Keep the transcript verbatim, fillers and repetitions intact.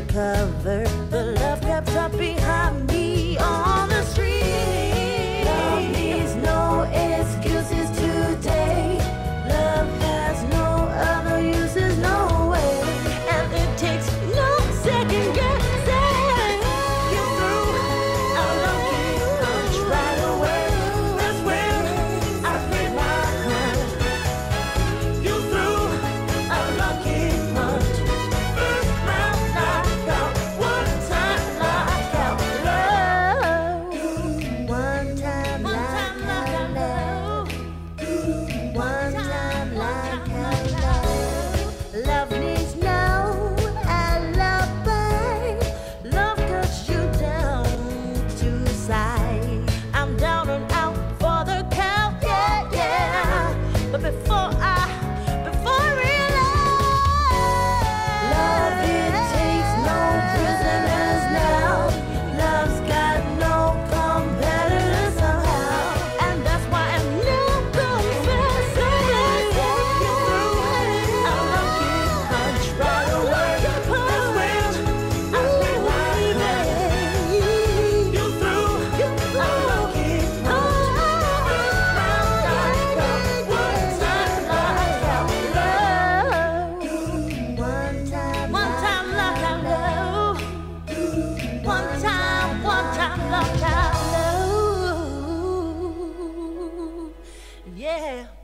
cover. The love crept up behind me on the street. Love needs no excuses today. Love has no other uses, no way. And it takes no second guessing. You threw a lucky punch right away. That's when I paid my heart. You threw a lucky punch. First round knockout, one time knockout love. One time knockout love. One time knockout love. Love needs no alibi. Love cuts you down to size. I'm down and out for the count, yeah, yeah. But before I, before I realize, love, it takes no prisoners now. Love's got no competitors somehow. And that's why I'm now confessing. You threw a lucky punch right away. That's when I paid my heart. You threw a lucky punch. First round knockout, one time knockout love. One time, one time knockout love. One time, one time knockout love. Yeah.